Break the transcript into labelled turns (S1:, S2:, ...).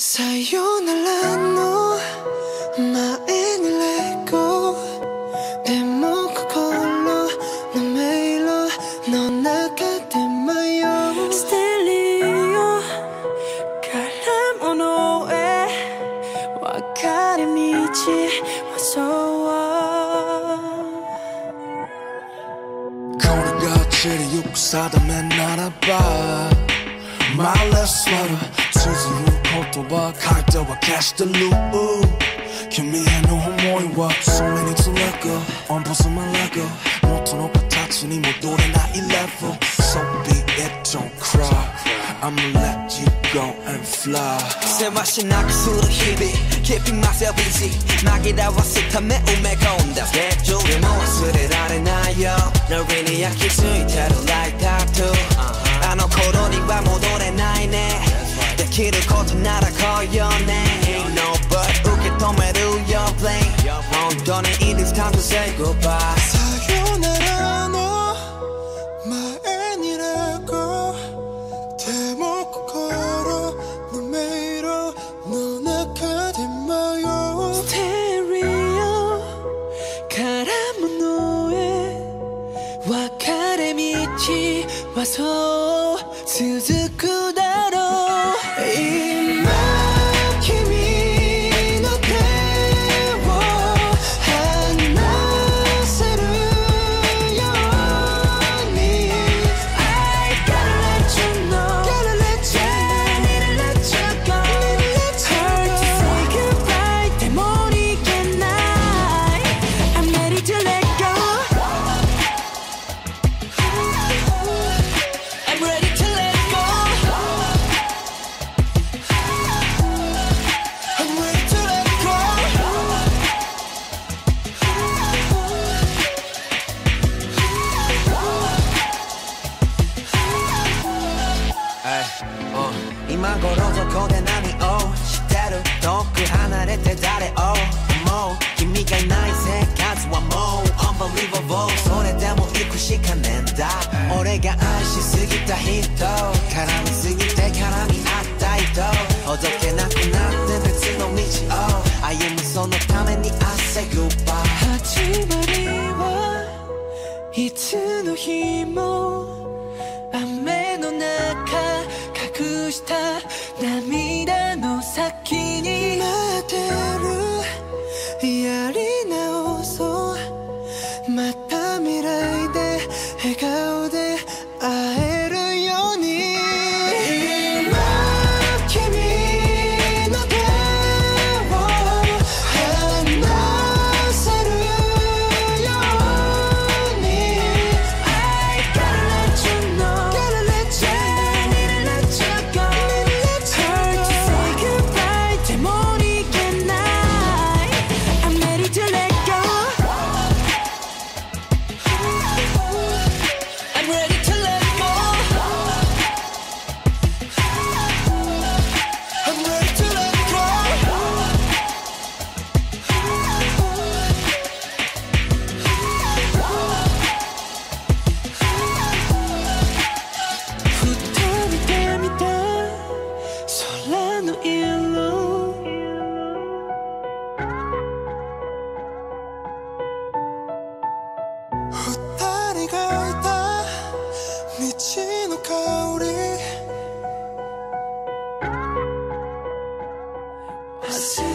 S1: さよならの前にレゴでも心の迷路の中で迷うステレオから物へ分かれ道はそうこれが散りゆく定めならばMy last sweater 綴る言葉書いては消してる君への思いはそれにつらく音符すまらく元の形に戻れない level So be it, don't cry I'ma let you go and fly せわしなくする日々 Keeping myself busy 紛らわすため埋め込んだスケジュールでも忘れられないよノリに焼き付いてる like tattoo あの頃には戻れないねできることなら来いよね Ain't no but 受け止める your blame 本当に it is time to say goodbye さよならの前にレゴでも心の迷路の中で迷うステレオから物へ分かれ道はそう続くだろう今君の手を離せるように I gotta let you know Gotta let you let you go Hard to say goodbye でも逃げない I'm ready to let go I'm ready to let go I'm ready to let go今頃どこで何をしてる遠く離れて誰を思う君がいない生活はもう Unbelievable それでも行くしかねえんだ俺が愛しすぎた人絡みすぎて絡み合った人ほどけなくなって別の道を歩むそのために I say goodbye 始まりはいつの日も雨の中隠した涙の先に待ってるやり直そうまた未来で笑顔で会えるように今君の手を離せるように I gotta let you know Gotta let you let you go Hard to say goodbye でも逃げない I'm ready to let go I'm ready to let go I'm ready to let go ふと見てみた空の色二人がいた道の香り忘